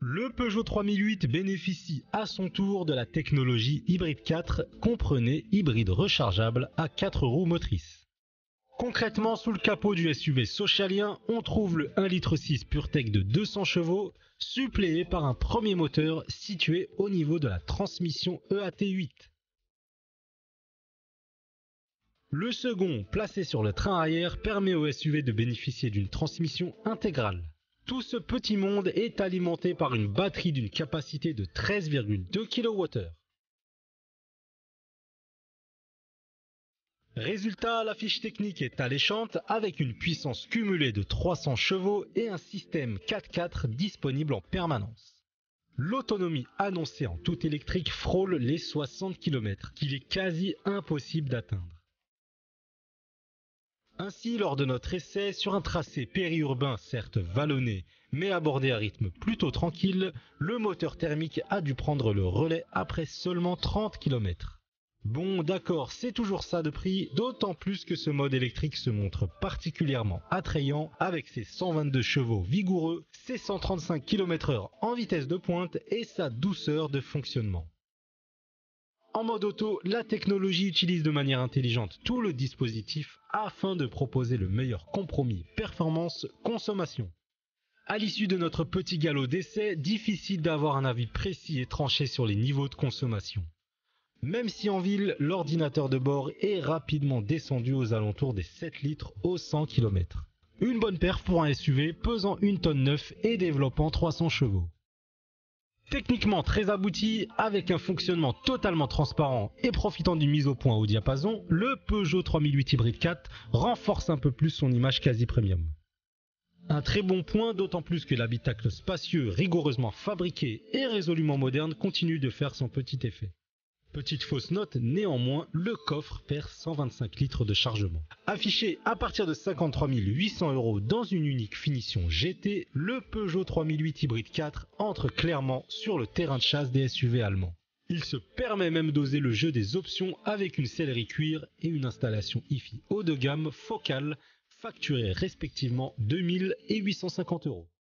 Le Peugeot 3008 bénéficie à son tour de la technologie hybride 4, comprenez hybride rechargeable à 4 roues motrices. Concrètement, sous le capot du SUV socialien, on trouve le 1,6 litre PureTech de 200 chevaux, suppléé par un premier moteur situé au niveau de la transmission EAT8. Le second, placé sur le train arrière, permet au SUV de bénéficier d'une transmission intégrale. Tout ce petit monde est alimenté par une batterie d'une capacité de 13,2 kWh. Résultat, la fiche technique est alléchante avec une puissance cumulée de 300 chevaux et un système 4x4 disponible en permanence. L'autonomie annoncée en tout électrique frôle les 60 km, qu'il est quasi impossible d'atteindre. Ainsi, lors de notre essai, sur un tracé périurbain certes vallonné, mais abordé à rythme plutôt tranquille, le moteur thermique a dû prendre le relais après seulement 30 km. Bon, d'accord, c'est toujours ça de prix, d'autant plus que ce mode électrique se montre particulièrement attrayant avec ses 122 chevaux vigoureux, ses 135 km/h en vitesse de pointe et sa douceur de fonctionnement. En mode auto, la technologie utilise de manière intelligente tout le dispositif afin de proposer le meilleur compromis performance-consommation. À l'issue de notre petit galop d'essai, difficile d'avoir un avis précis et tranché sur les niveaux de consommation. Même si en ville, l'ordinateur de bord est rapidement descendu aux alentours des 7 litres au 100 km. Une bonne perf pour un SUV pesant 1,9 tonne et développant 300 chevaux. Techniquement très abouti, avec un fonctionnement totalement transparent et profitant d'une mise au point au diapason, le Peugeot 3008 Hybrid 4 renforce un peu plus son image quasi premium. Un très bon point, d'autant plus que l'habitacle spacieux, rigoureusement fabriqué et résolument moderne continue de faire son petit effet. Petite fausse note, néanmoins, le coffre perd 125 litres de chargement. Affiché à partir de 53 800 € dans une unique finition GT, le Peugeot 3008 Hybrid 4 entre clairement sur le terrain de chasse des SUV allemands. Il se permet même d'oser le jeu des options avec une sellerie cuir et une installation hi-fi haut de gamme focale, facturée respectivement 2 000 et 850 €.